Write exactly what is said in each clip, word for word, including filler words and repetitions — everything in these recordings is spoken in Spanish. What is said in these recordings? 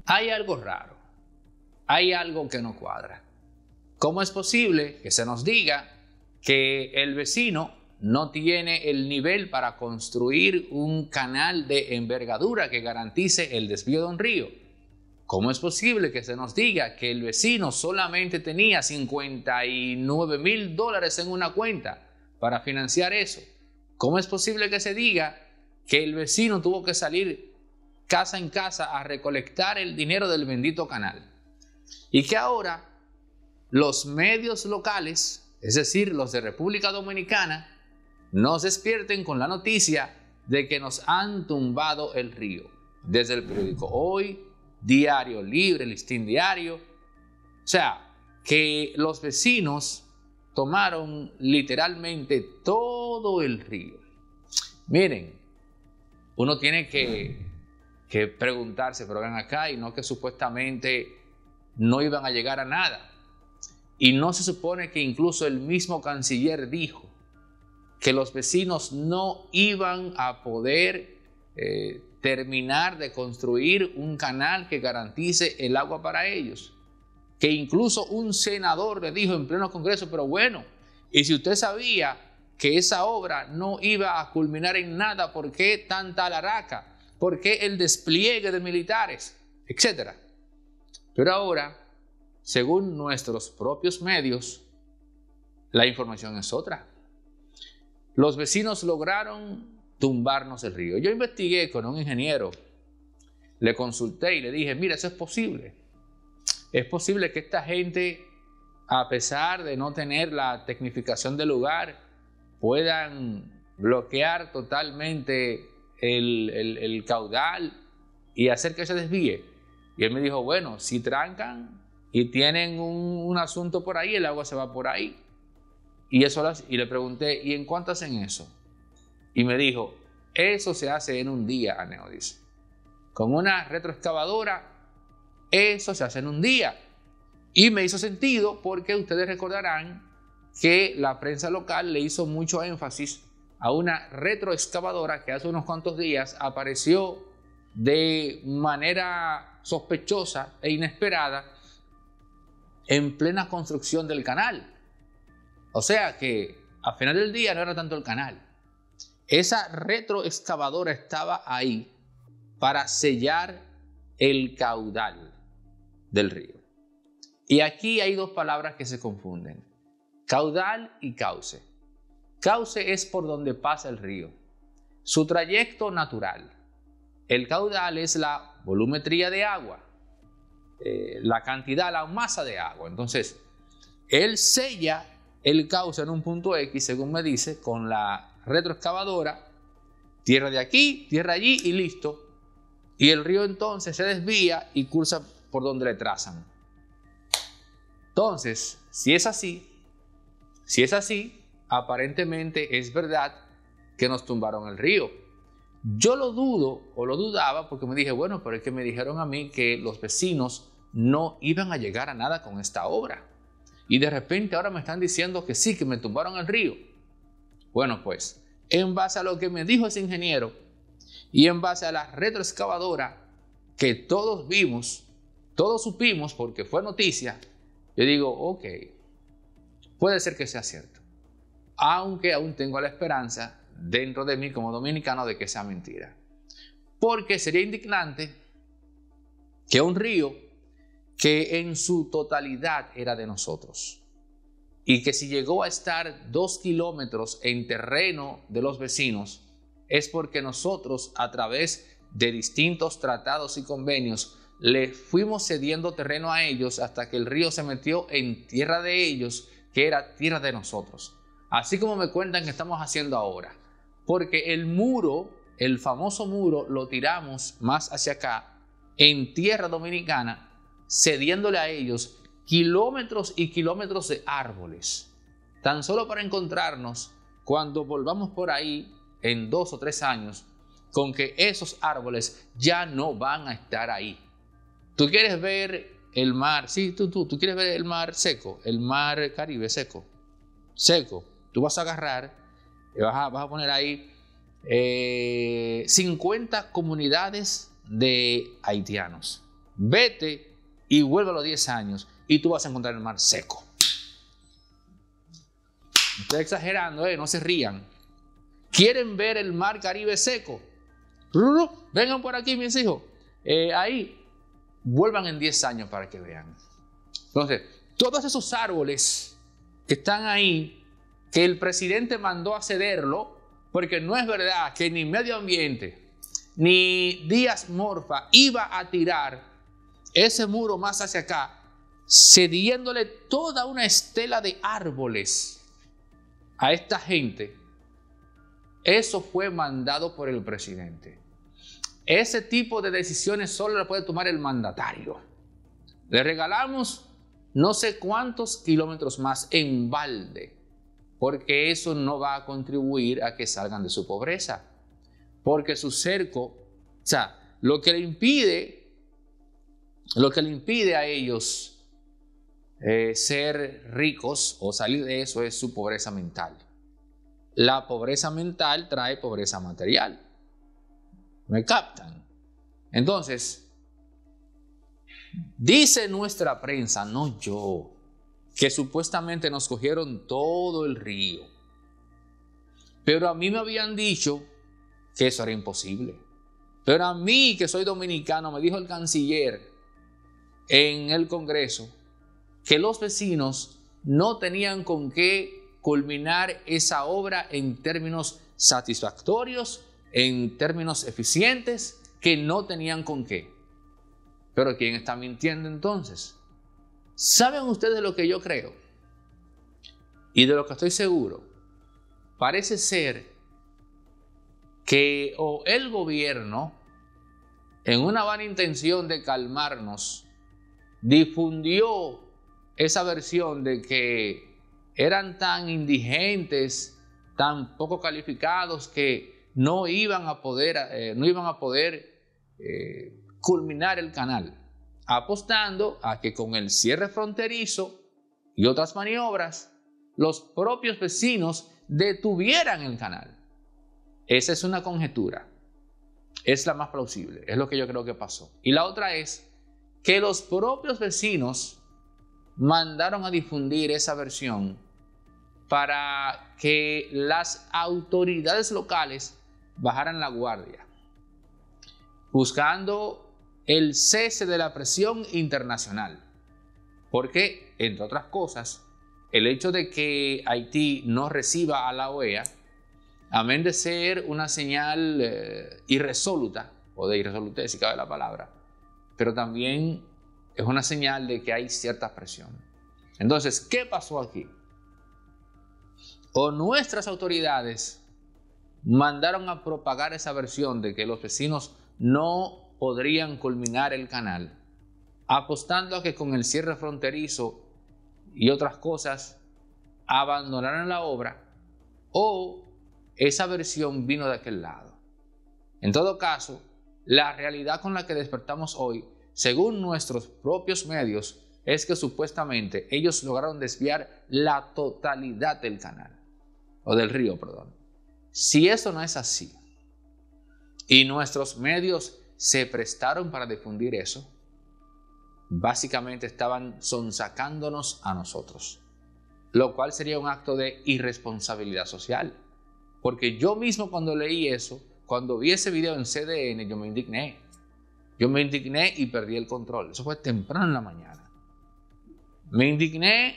hay algo raro, hay algo que no cuadra. ¿Cómo es posible que se nos diga que el vecino no tiene el nivel para construir un canal de envergadura que garantice el desvío de un río? ¿Cómo es posible que se nos diga que el vecino solamente tenía cincuenta y nueve mil dólares en una cuenta para financiar eso? ¿Cómo es posible que se diga que el vecino tuvo que salir casa en casa a recolectar el dinero del bendito canal? Y que ahora los medios locales, es decir, los de República Dominicana, nos despierten con la noticia de que nos han tumbado el río. Desde el periódico Hoy, Diario Libre, Listín Diario. O sea, que los vecinos tomaron literalmente todo el río. Miren, uno tiene que, que preguntarse, pero ven acá, y no que supuestamente no iban a llegar a nada. Y no se supone que incluso el mismo canciller dijo que los vecinos no iban a poder eh, terminar de construir un canal que garantice el agua para ellos. Que incluso un senador le dijo en pleno Congreso, pero bueno, y si usted sabía que esa obra no iba a culminar en nada, ¿por qué tanta alaraca? ¿Por qué el despliegue de militares? Etcétera. Pero ahora, según nuestros propios medios, la información es otra. Los vecinos lograron tumbarnos el río. Yo investigué con un ingeniero, le consulté y le dije, mira, eso es posible. Es posible que esta gente, a pesar de no tener la tecnificación del lugar, puedan bloquear totalmente el, el, el caudal y hacer que se desvíe. Y él me dijo, bueno, si trancan y tienen un, un asunto por ahí, el agua se va por ahí. Y, eso las, y le pregunté, ¿y en cuánto hacen eso? Y me dijo, eso se hace en un día, Aneo, dice. Con una retroexcavadora, eso se hace en un día. Y me hizo sentido porque ustedes recordarán que la prensa local le hizo mucho énfasis a una retroexcavadora que hace unos cuantos días apareció de manera sospechosa e inesperada en plena construcción del canal. O sea que al final del día no era tanto el canal. Esa retroexcavadora estaba ahí para sellar el caudal del río. Y aquí hay dos palabras que se confunden: caudal y cauce. Cauce es por donde pasa el río, su trayecto natural. El caudal es la volumetría de agua, eh, la cantidad, la masa de agua. Entonces, él sella el cauce en un punto X, según me dice, con la retroexcavadora, tierra de aquí, tierra allí y listo. Y el río entonces se desvía y cursa por donde le trazan. Entonces, si es así, si es así, aparentemente es verdad que nos tumbaron el río. Yo lo dudo o lo dudaba porque me dije, bueno, pero es que me dijeron a mí que los vecinos no iban a llegar a nada con esta obra. Y de repente ahora me están diciendo que sí, que me tumbaron el río. Bueno, pues, en base a lo que me dijo ese ingeniero y en base a la retroexcavadora que todos vimos, todos supimos porque fue noticia, yo digo, ok, puede ser que sea cierto. Aunque aún tengo la esperanza dentro de mí como dominicano de que sea mentira. Porque sería indignante que un río que en su totalidad era de nosotros y que si llegó a estar dos kilómetros en terreno de los vecinos es porque nosotros a través de distintos tratados y convenios le fuimos cediendo terreno a ellos hasta que el río se metió en tierra de ellos, que era tierra de nosotros. Así como me cuentan que estamos haciendo ahora. Porque el muro, el famoso muro, lo tiramos más hacia acá, en tierra dominicana, cediéndole a ellos kilómetros y kilómetros de árboles. Tan solo para encontrarnos, cuando volvamos por ahí, en dos o tres años, con que esos árboles ya no van a estar ahí. Tú quieres ver el mar, sí, tú, tú, tú quieres ver el mar seco, el mar Caribe seco, seco. Tú vas a agarrar, vas a, vas a poner ahí eh, cincuenta comunidades de haitianos, vete y vuelve a los diez años y tú vas a encontrar el mar seco. Estoy exagerando, ¿eh? No se rían. ¿Quieren ver el mar Caribe seco? Vengan por aquí, mis hijos. Eh, ahí, vuelvan en diez años para que vean. Entonces, todos esos árboles que están ahí, que el presidente mandó a cederlo, porque no es verdad que ni Medio Ambiente, ni Díaz Morfa iba a tirar ese muro más hacia acá, cediéndole toda una estela de árboles a esta gente. Eso fue mandado por el presidente. Ese tipo de decisiones solo lo puede tomar el mandatario. Le regalamos no sé cuántos kilómetros más en balde, porque eso no va a contribuir a que salgan de su pobreza. Porque su cerco, o sea, lo que le impide, lo que le impide a ellos eh, ser ricos o salir de eso es su pobreza mental. La pobreza mental trae pobreza material. ¿Me captan? Entonces, dice nuestra prensa, no yo, que supuestamente nos cogieron todo el río. Pero a mí me habían dicho que eso era imposible. Pero a mí, que soy dominicano, me dijo el canciller en el Congreso que los vecinos no tenían con qué culminar esa obra en términos satisfactorios, en términos eficientes, que no tenían con qué. Pero ¿quién está mintiendo entonces? ¿Saben ustedes lo que yo creo? Y de lo que estoy seguro, parece ser que o el gobierno, en una vana intención de calmarnos, difundió esa versión de que eran tan indigentes, tan poco calificados que no iban a poder, eh, no iban a poder eh, culminar el canal, apostando a que con el cierre fronterizo y otras maniobras, los propios vecinos detuvieran el canal. Esa es una conjetura, es la más plausible, es lo que yo creo que pasó. Y la otra es que los propios vecinos mandaron a difundir esa versión para que las autoridades locales bajaran la guardia, buscando el cese de la presión internacional. Porque, entre otras cosas, el hecho de que Haití no reciba a la O E A, amén de ser una señal eh, irresoluta, o de irresolutez si cabe la palabra, pero también es una señal de que hay cierta presión. Entonces, ¿qué pasó aquí? O nuestras autoridades mandaron a propagar esa versión de que los vecinos no podrían culminar el canal, apostando a que con el cierre fronterizo y otras cosas abandonaran la obra, o esa versión vino de aquel lado. En todo caso, la realidad con la que despertamos hoy, según nuestros propios medios, es que supuestamente ellos lograron desviar la totalidad del canal, o del río, perdón. Si eso no es así, y nuestros medios se prestaron para difundir eso, básicamente estaban sonsacándonos a nosotros, lo cual sería un acto de irresponsabilidad social. Porque yo mismo cuando leí eso, cuando vi ese video en C D N, yo me indigné. Yo me indigné y perdí el control. Eso fue temprano en la mañana. Me indigné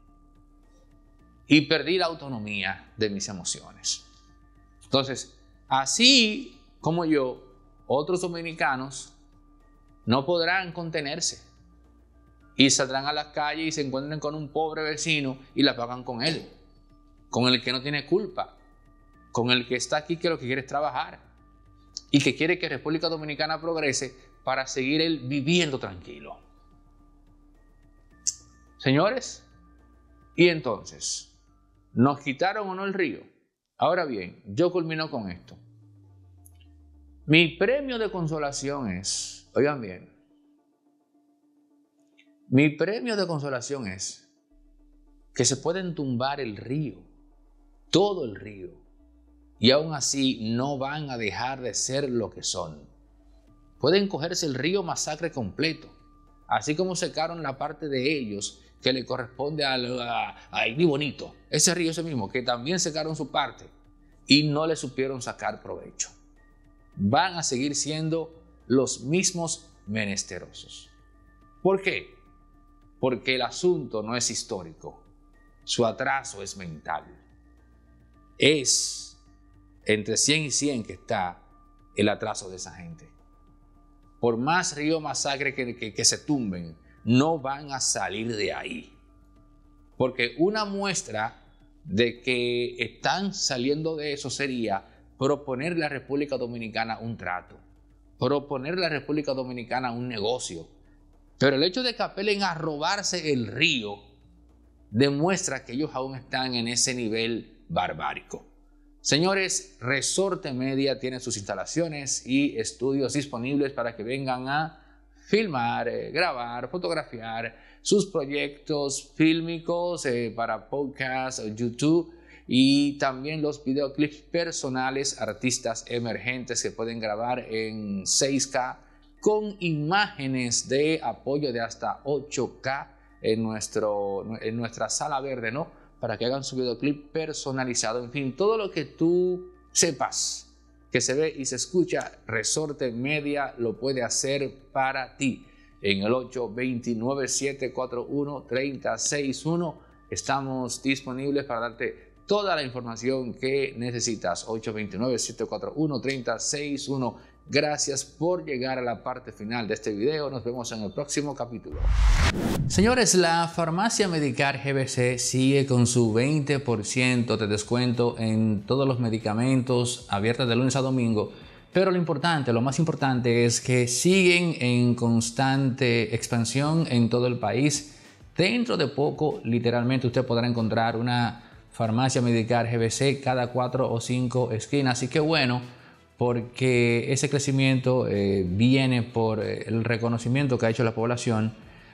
y perdí la autonomía de mis emociones. Entonces, así como yo, otros dominicanos no podrán contenerse y saldrán a las calles y se encuentren con un pobre vecino y la pagan con él, con el que no tiene culpa, con el que está aquí que lo que quiere es trabajar y que quiere que República Dominicana progrese para seguir él viviendo tranquilo. Señores, y entonces, ¿nos quitaron o no el río? Ahora bien, yo culmino con esto. Mi premio de consolación es, oigan bien, mi premio de consolación es que se pueden tumbar el río, todo el río, y aún así no van a dejar de ser lo que son. pueden cogerse el río Masacre completo, así como secaron la parte de ellos que le corresponde a, a, a Haití Bonito, ese río ese mismo, que también secaron su parte y no le supieron sacar provecho. Van a seguir siendo los mismos menesterosos. ¿Por qué? Porque el asunto no es histórico, su atraso es mental. Es entre cien y cien que está el atraso de esa gente. Por más río Masacre que, que, que se tumben, no van a salir de ahí. Porque una muestra de que están saliendo de eso sería proponerle a la República Dominicana un trato, proponerle a la República Dominicana un negocio. Pero el hecho de que apelen a robarse el río demuestra que ellos aún están en ese nivel barbárico. Señores, Resorte Media tiene sus instalaciones y estudios disponibles para que vengan a filmar, eh, grabar, fotografiar sus proyectos fílmicos eh, para podcast, YouTube y también los videoclips personales, artistas emergentes que pueden grabar en seis K con imágenes de apoyo de hasta ocho K en, nuestro, en nuestra sala verde, ¿no? Para que hagan su videoclip personalizado. En fin, todo lo que tú sepas que se ve y se escucha, Resorte Media lo puede hacer para ti. En el ocho dos nueve, siete cuatro uno, tres cero seis uno estamos disponibles para darte toda la información que necesitas. ocho dos nueve, siete cuatro uno, tres cero seis uno. Gracias por llegar a la parte final de este video. Nos vemos en el próximo capítulo. Señores, la Farmacia Medicar G B C sigue con su veinte por ciento de descuento en todos los medicamentos, abiertas de lunes a domingo. Pero lo importante, lo más importante es que siguen en constante expansión en todo el país. Dentro de poco, literalmente, usted podrá encontrar una Farmacia Medicar G B C cada cuatro o cinco esquinas. Así que bueno, porque ese crecimiento eh, viene por el reconocimiento que ha hecho la población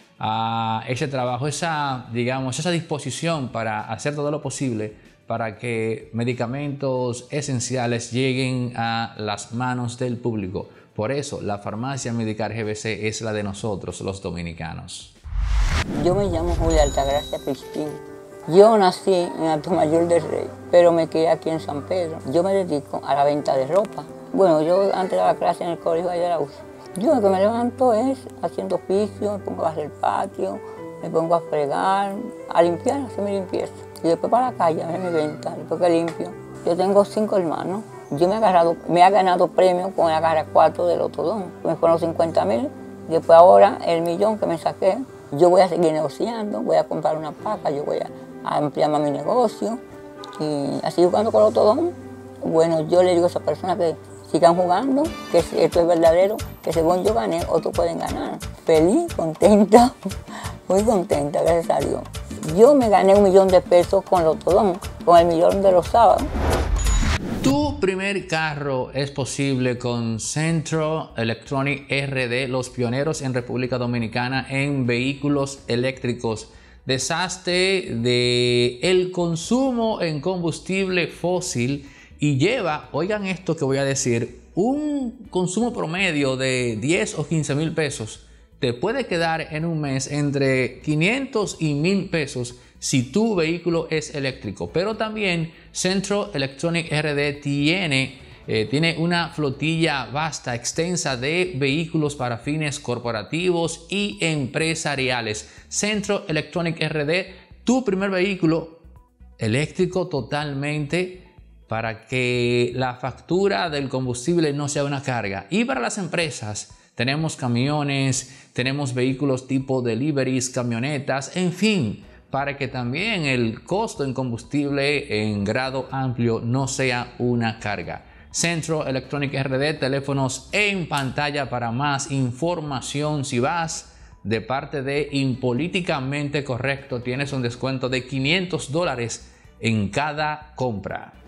a ese trabajo, esa, digamos, esa disposición para hacer todo lo posible para que medicamentos esenciales lleguen a las manos del público. Por eso, la Farmacia Medicar G B C es la de nosotros, los dominicanos. Yo me llamo Julia Altagracia Cristina. Yo nací en Atomayor del Rey, pero me crié aquí en San Pedro. Yo me dedico a la venta de ropa. Bueno, yo antes de la clase en el colegio de la U C A. Yo lo que me levanto es haciendo oficio, me pongo a hacer el patio, me pongo a fregar, a limpiar, a hacer mi limpieza. Y después para la calle, a ver mi venta, después que limpio. Yo tengo cinco hermanos. Yo me he, agarrado, me he ganado premios con el agarra cuatro del Otodón. Me fueron cincuenta mil. Después ahora el millón que me saqué, yo voy a seguir negociando, voy a comprar una paca, yo voy a, a ampliar más mi negocio. Y así jugando con el Otodón, bueno, yo le digo a esas personas que sigan jugando, que esto es verdadero, que según yo gané, otros pueden ganar. Feliz, contenta, muy contenta, gracias a Dios. Yo me gané un millón de pesos con el Otodón, con el millón de los sábados. Tu primer carro es posible con Centro Electronic R D, los pioneros en República Dominicana en vehículos eléctricos. Deshazte de el consumo en combustible fósil y lleva, oigan esto que voy a decir, un consumo promedio de diez o quince mil pesos. Te puede quedar en un mes entre quinientos y mil pesos si tu vehículo es eléctrico. Pero también Centro Electronic R D tiene, eh, tiene una flotilla vasta, extensa de vehículos para fines corporativos y empresariales. Centro Electronic R D, tu primer vehículo eléctrico totalmente, para que la factura del combustible no sea una carga. Y para las empresas tenemos camiones, tenemos vehículos tipo deliveries, camionetas, en fin, para que también el costo en combustible en grado amplio no sea una carga. Centro Electronic R D, teléfonos en pantalla para más información. Si vas de parte de Impolíticamente Correcto, tienes un descuento de quinientos dólares en cada compra.